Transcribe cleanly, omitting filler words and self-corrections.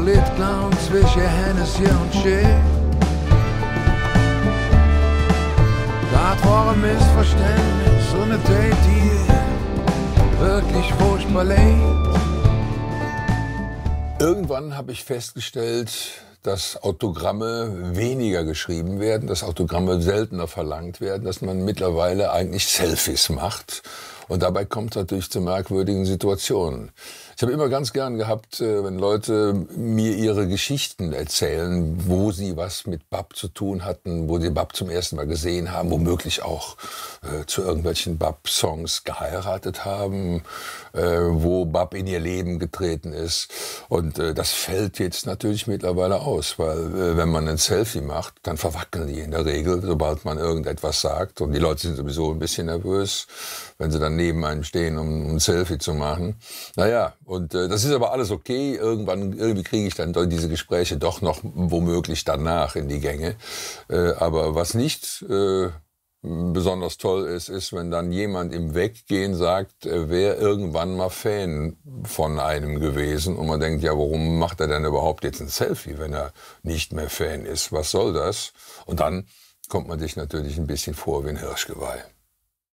lidt clowns, hvis jeg Hennessy und Shea. Das war ein Missverständnis, so eine Date, die wirklich furchtbar leid. Irgendwann habe ich festgestellt, dass Autogramme weniger geschrieben werden, dass Autogramme seltener verlangt werden, dass man mittlerweile eigentlich Selfies macht. Und dabei kommt es natürlich zu merkwürdigen Situationen. Ich habe immer ganz gern gehabt, wenn Leute mir ihre Geschichten erzählen, wo sie was mit Bab zu tun hatten, wo sie Bab zum ersten Mal gesehen haben, womöglich auch zu irgendwelchen Bab-Songs geheiratet haben, wo Bab in ihr Leben getreten ist. Und das fällt jetzt natürlich mittlerweile aus, weil wenn man ein Selfie macht, dann verwackeln die in der Regel, sobald man irgendetwas sagt. Und die Leute sind sowieso ein bisschen nervös, wenn sie dann neben einem stehen, um ein Selfie zu machen. Naja, und das ist aber alles okay. Irgendwie kriege ich dann diese Gespräche doch noch womöglich danach in die Gänge. Aber was nicht besonders toll ist, wenn dann jemand im Weggehen sagt, er wäre irgendwann mal Fan von einem gewesen. Und man denkt, ja, warum macht er denn überhaupt jetzt ein Selfie, wenn er nicht mehr Fan ist? Was soll das? Und dann kommt man sich natürlich ein bisschen vor wie ein Hirschgeweih.